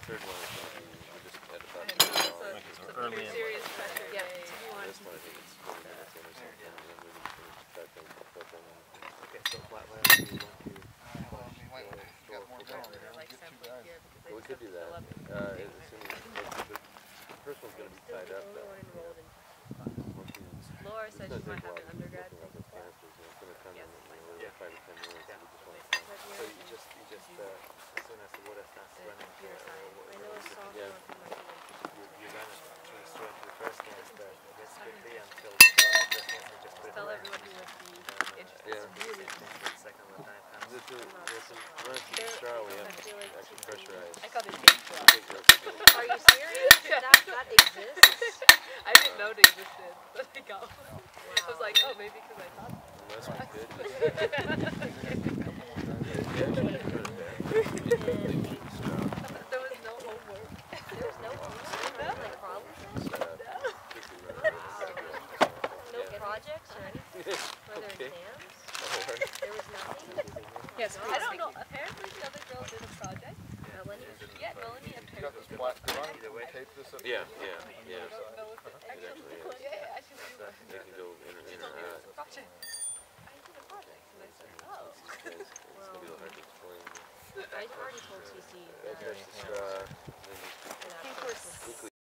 third one is going to be, we just had about early serious pressure. Yeah. this one I think it's 20 minutes in or something, and then we can start things up and then. Okay, so flat land, we want to Well, we could do that. The first one's going to be tied up though. Laura said she might have an undergrad. It's going to come in 5 or 10 minutes. Yeah. We just want to So you just as soon as the water starts running, you run it straight into the first one, this quickly until the first one, you just put it Tell away. everyone who would be interested. Yeah. Really the second one time comes. There's some straw we have to actually pressurize. I called it pink straw. Are you serious? That exists? I didn't know it existed, but I got one. I was like, oh, maybe because I thought Unless we could. there was no homework. There was no like problems? No projects or anything for their exams? There was nothing? Yes, I don't know. Apparently the other girl did a project. Melanie? Yeah, Melanie apparently. Yeah. I don't know if it actually. Yeah, I should do one. They can go in or out. Project. I did a project, and I said, oh. It's going to be hard to explain. I already told CC that That's the straw.